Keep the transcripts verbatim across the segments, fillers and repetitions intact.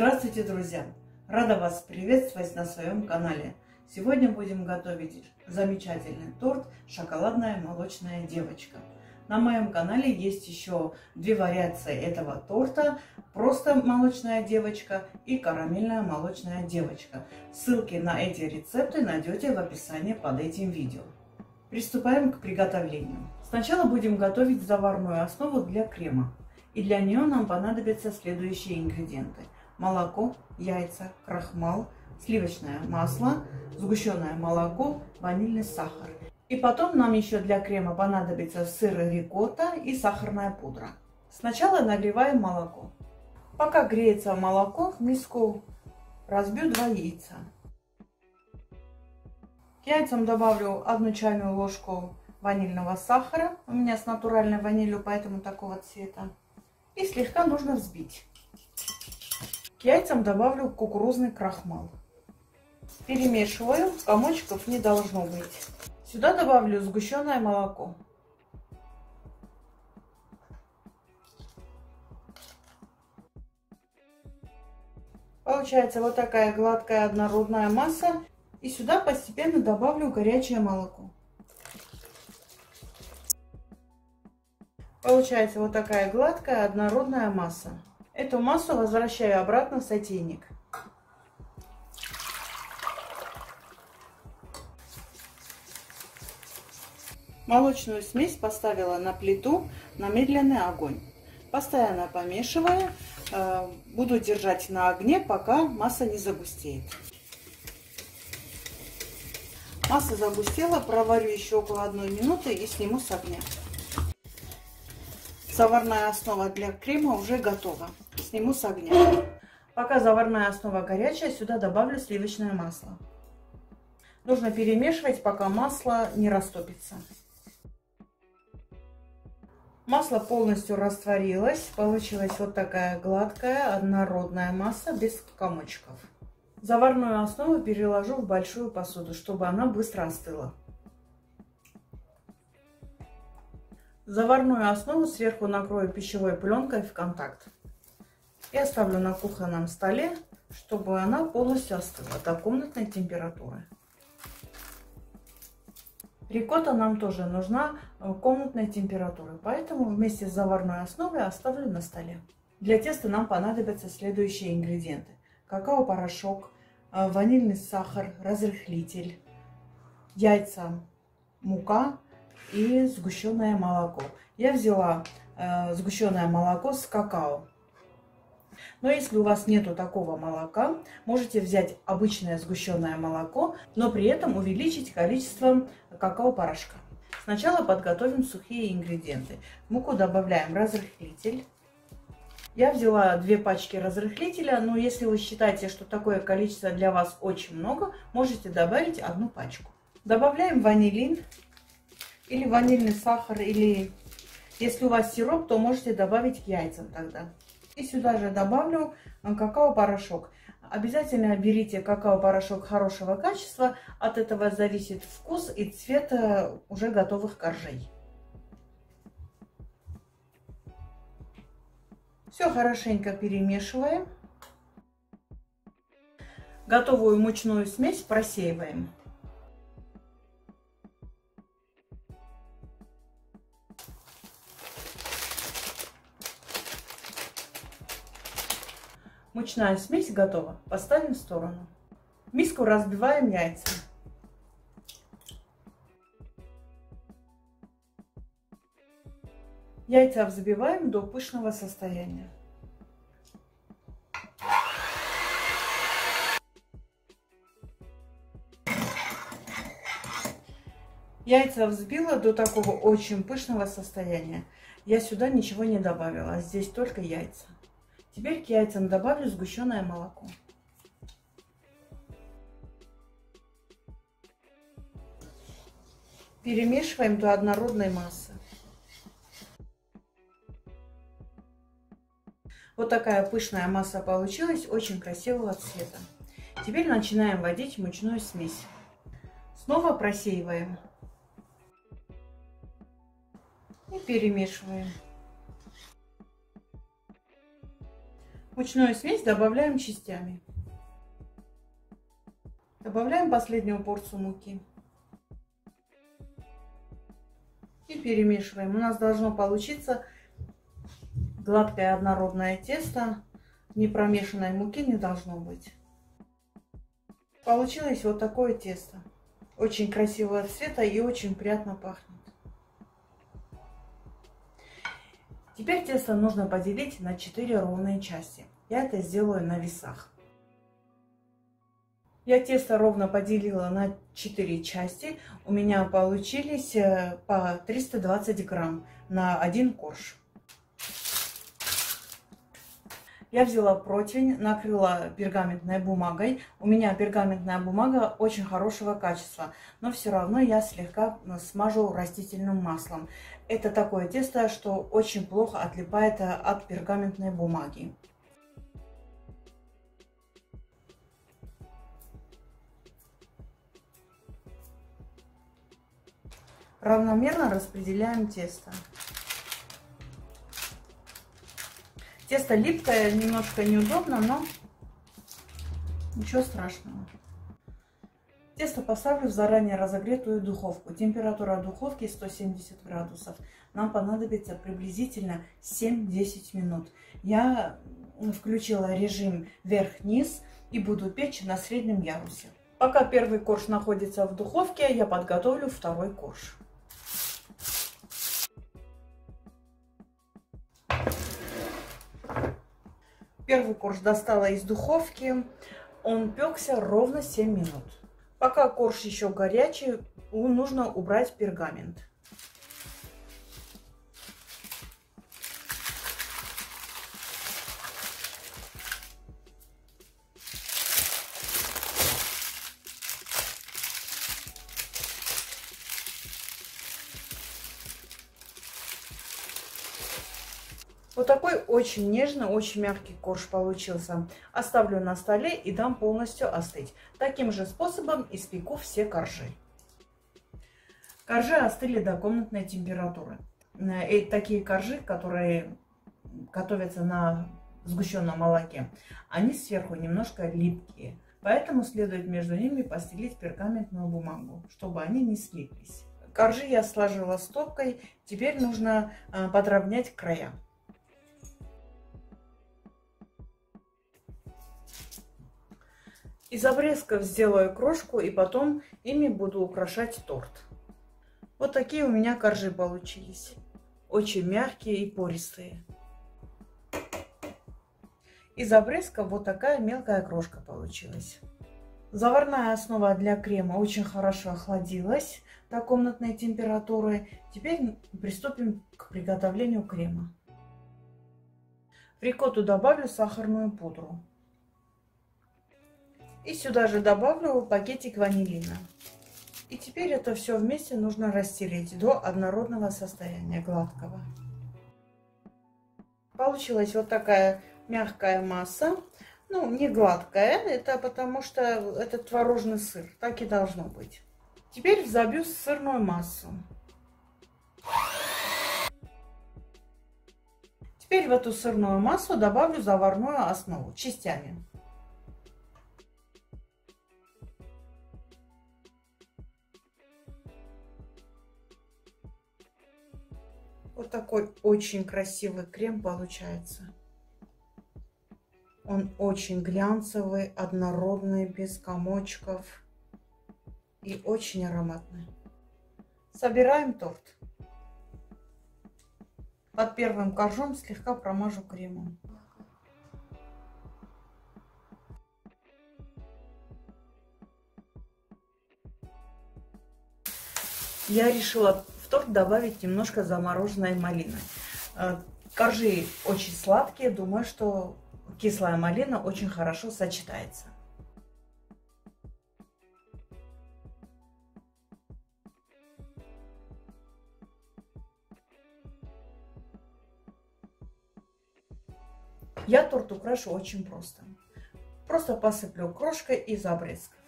Здравствуйте, друзья! Рада вас приветствовать на своем канале. Сегодня будем готовить замечательный торт «Шоколадная молочная девочка». На моем канале есть еще две вариации этого торта: просто молочная девочка и карамельная молочная девочка. Ссылки на эти рецепты найдете в описании под этим видео. Приступаем к приготовлению. Сначала будем готовить заварную основу для крема. И для нее нам понадобятся следующие ингредиенты: молоко, яйца, крахмал, сливочное масло, сгущенное молоко, ванильный сахар. И потом нам еще для крема понадобится сыр рикотта и сахарная пудра. Сначала нагреваем молоко. Пока греется молоко, в миску разбью два яйца. К яйцам добавлю одну чайную ложку ванильного сахара. У меня с натуральной ванилью, поэтому такого цвета. И слегка нужно взбить. К яйцам добавлю кукурузный крахмал. Перемешиваю, комочков не должно быть. Сюда добавлю сгущенное молоко. Получается вот такая гладкая однородная масса. И сюда постепенно добавлю горячее молоко. Получается вот такая гладкая однородная масса. Эту массу возвращаю обратно в сотейник. Молочную смесь поставила на плиту на медленный огонь. Постоянно помешивая, буду держать на огне, пока масса не загустеет. Масса загустела, проварю еще около одной минуты и сниму с огня. Заварная основа для крема уже готова. Сниму с огня. Пока заварная основа горячая, сюда добавлю сливочное масло. Нужно перемешивать, пока масло не растопится. Масло полностью растворилось. Получилась вот такая гладкая однородная масса без комочков. Заварную основу переложу в большую посуду, чтобы она быстро остыла. Заварную основу сверху накрою пищевой пленкой в контакт. И оставлю на кухонном столе, чтобы она полностью остыла до комнатной температуры. Рикотта нам тоже нужна комнатной температуры, поэтому вместе с заварной основой оставлю на столе. Для теста нам понадобятся следующие ингредиенты: какао-порошок, ванильный сахар, разрыхлитель, яйца, мука и сгущенное молоко. Я взяла э, сгущенное молоко с какао. Но если у вас нету такого молока, можете взять обычное сгущенное молоко, но при этом увеличить количество какао-порошка. Сначала подготовим сухие ингредиенты. В муку добавляем разрыхлитель. Я взяла две пачки разрыхлителя, но если вы считаете, что такое количество для вас очень много, можете добавить одну пачку. Добавляем ванилин или ванильный сахар, или если у вас сироп, то можете добавить к яйцам тогда. И сюда же добавлю какао-порошок. Обязательно берите какао-порошок хорошего качества, от этого зависит вкус и цвет уже готовых коржей. Все хорошенько перемешиваем. Готовую мучную смесь просеиваем. Мучная смесь готова. Поставим в сторону. В миску разбиваем яйца. Яйца взбиваем до пышного состояния. Яйца взбила до такого очень пышного состояния. Я сюда ничего не добавила, здесь только яйца. Теперь к яйцам добавлю сгущенное молоко. Перемешиваем до однородной массы. Вот такая пышная масса получилась, очень красивого цвета. Теперь начинаем вводить мучную смесь. Снова просеиваем и перемешиваем. Мучную смесь добавляем частями. Добавляем последнюю порцию муки. И перемешиваем. У нас должно получиться гладкое однородное тесто. Непромешанной муки не должно быть. Получилось вот такое тесто. Очень красивого цвета и очень приятно пахнет. Теперь тесто нужно поделить на четыре ровные части. Я это сделаю на весах. Я тесто ровно поделила на четыре части. У меня получились по триста двадцать грамм на один корж. Я взяла противень, накрыла пергаментной бумагой. У меня пергаментная бумага очень хорошего качества, но все равно я слегка смажу растительным маслом. Это такое тесто, что очень плохо отлипает от пергаментной бумаги. Равномерно распределяем тесто. Тесто липкое, немножко неудобно, но ничего страшного. Тесто поставлю в заранее разогретую духовку. Температура духовки сто семьдесят градусов. Нам понадобится приблизительно семь-десять минут. Я включила режим вверх-вниз и буду печь на среднем ярусе. Пока первый корж находится в духовке, я подготовлю второй корж. Первый корж достала из духовки. Он пекся ровно семь минут. Пока корж еще горячий, нужно убрать пергамент. Вот такой очень нежный, очень мягкий корж получился. Оставлю на столе и дам полностью остыть. Таким же способом испеку все коржи. Коржи остыли до комнатной температуры. И такие коржи, которые готовятся на сгущенном молоке, они сверху немножко липкие. Поэтому следует между ними постелить пергаментную бумагу, чтобы они не слиплись. Коржи я сложила стопкой. Теперь нужно подровнять края. Из обрезков сделаю крошку и потом ими буду украшать торт. Вот такие у меня коржи получились. Очень мягкие и пористые. Из обрезка вот такая мелкая крошка получилась. Заварная основа для крема очень хорошо охладилась до комнатной температуры. Теперь приступим к приготовлению крема. В рикотту добавлю сахарную пудру. И сюда же добавлю пакетик ванилина. И теперь это все вместе нужно растереть до однородного состояния, гладкого. Получилась вот такая мягкая масса. Ну, не гладкая, это потому что это творожный сыр. Так и должно быть. Теперь взобью сырную массу. Теперь в эту сырную массу добавлю заварную основу частями. Вот такой очень красивый крем получается. Он очень глянцевый, однородный, без комочков и очень ароматный. Собираем торт. Под первым коржом слегка промажу кремом. Я решила в торт добавить немножко замороженной малины. Коржи очень сладкие, думаю, что кислая малина очень хорошо сочетается. Я торт украшу очень просто. Просто посыплю крошкой из обрезков.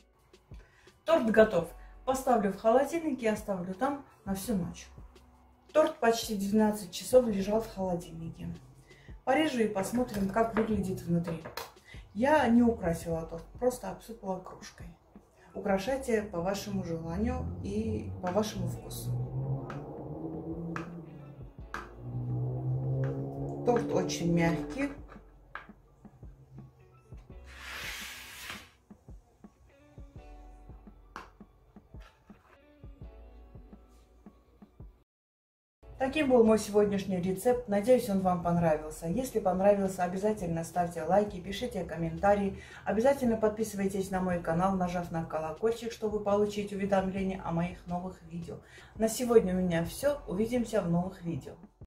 Торт готов. Поставлю в холодильник и оставлю там на всю ночь. Торт почти двенадцать часов лежал в холодильнике. Порежу и посмотрим, как выглядит внутри. Я не украсила торт, просто обсыпала крошкой. Украшайте по вашему желанию и по вашему вкусу. Торт очень мягкий. Таким был мой сегодняшний рецепт. Надеюсь, он вам понравился. Если понравился, обязательно ставьте лайки, пишите комментарии. Обязательно подписывайтесь на мой канал, нажав на колокольчик, чтобы получить уведомления о моих новых видео. На сегодня у меня все. Увидимся в новых видео.